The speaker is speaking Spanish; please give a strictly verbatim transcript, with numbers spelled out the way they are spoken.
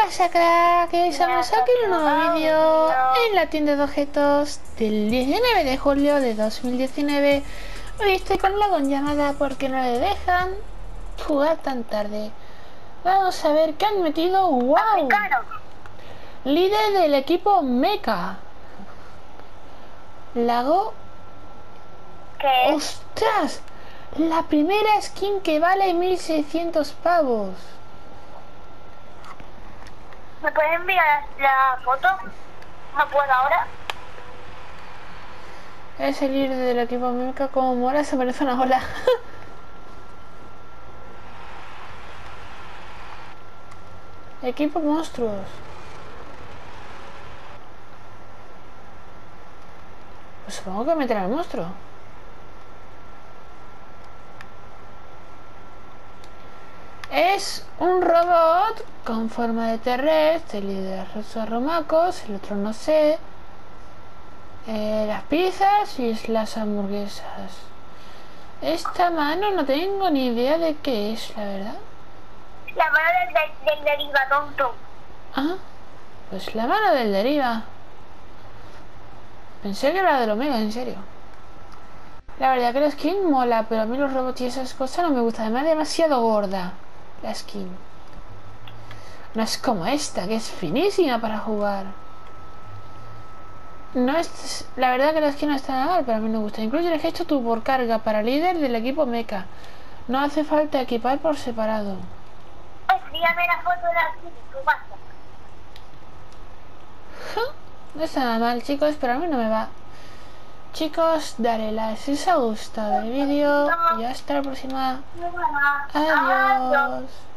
pasa, crack? Que estamos aquí en un nuevo vídeo en la tienda de objetos del diecinueve de julio de dos mil diecinueve. Hoy estoy con la llamada porque no le dejan jugar tan tarde. Vamos a ver qué han metido. ¡Wow! Líder del equipo Mecha. Lago. ¿Qué? ¡Ostras! La primera skin que vale mil seiscientos pavos. ¿Me puedes enviar la foto? No puedo ahora. Es el líder del equipo Mecha. Como mola, se merece una ola. Equipo monstruos. Pues supongo que meterá al monstruo. Es un robot con forma de terrestre, el líder de romacos, el otro no sé. Eh, las pizzas y las hamburguesas. Esta mano no tengo ni idea de qué es, la verdad. La mano del, del, del deriva, tonto. Ah, pues la mano del deriva. Pensé que era del Omega, en serio. La verdad que la skin mola, pero a mí los robots y esas cosas no me gustan. Además, es demasiado gorda la skin. No es como esta, que es finísima para jugar. No es... La verdad que la skin no está nada mal, pero a mí me gusta. Incluye el gesto tu por carga para líder del equipo Mecha. No hace falta equipar por separado. Envíame la foto de la skin, tu WhatsApp. No está nada mal, chicos, pero a mí no me va. Chicos, dale like si os ha gustado el vídeo y hasta la próxima. Adiós.